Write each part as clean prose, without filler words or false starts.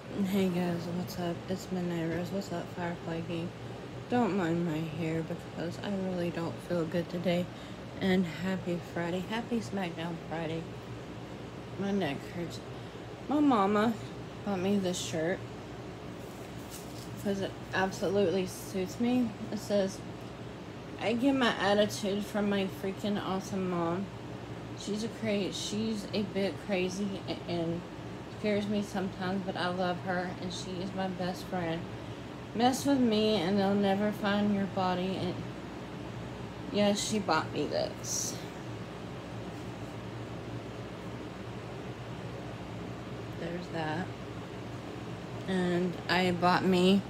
Hey guys, what's up? It's Midnight Rose. What's up, Firefly Gang? Don't mind my hair because I really don't feel good today. And happy Friday. Happy SmackDown Friday. My neck hurts. My mama bought me this shirt because it absolutely suits me. It says, I get my attitude from my freaking awesome mom. She's a bit crazy and scares me sometimes, but I love her and she is my best friend. Mess with me and they'll never find your body. And yes, she bought me this. There's that. And I bought me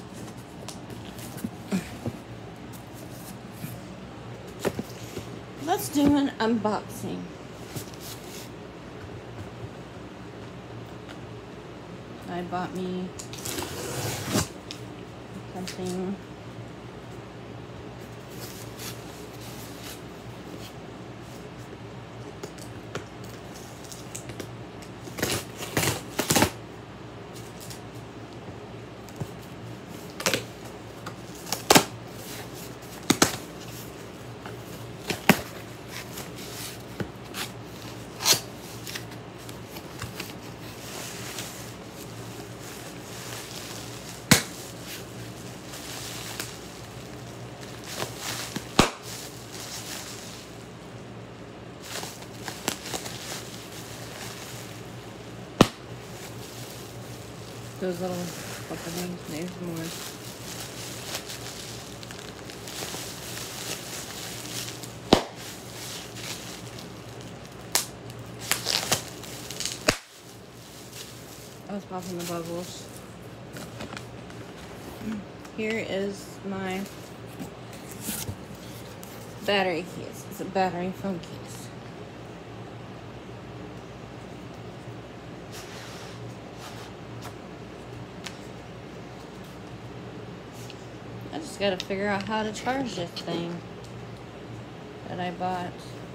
let's do an unboxing. I bought me something. Those little openings, there's more. I was popping the bubbles. Here is my battery case. It's a battery phone case. I just gotta figure out how to charge this thing that I bought.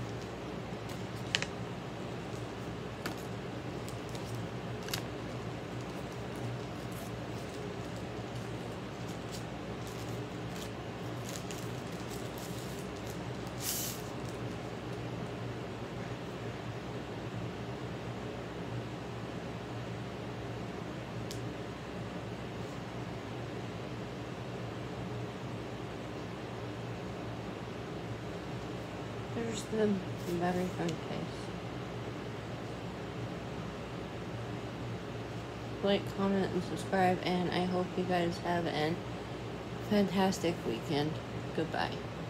There's the battery phone case. Like, comment, and subscribe, and I hope you guys have a fantastic weekend. Goodbye.